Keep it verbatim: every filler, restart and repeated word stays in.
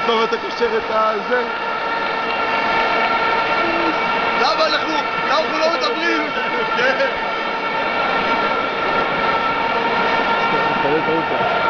פעם אתה קושר את הזה? למה אנחנו, אנחנו לא מדברים? כן.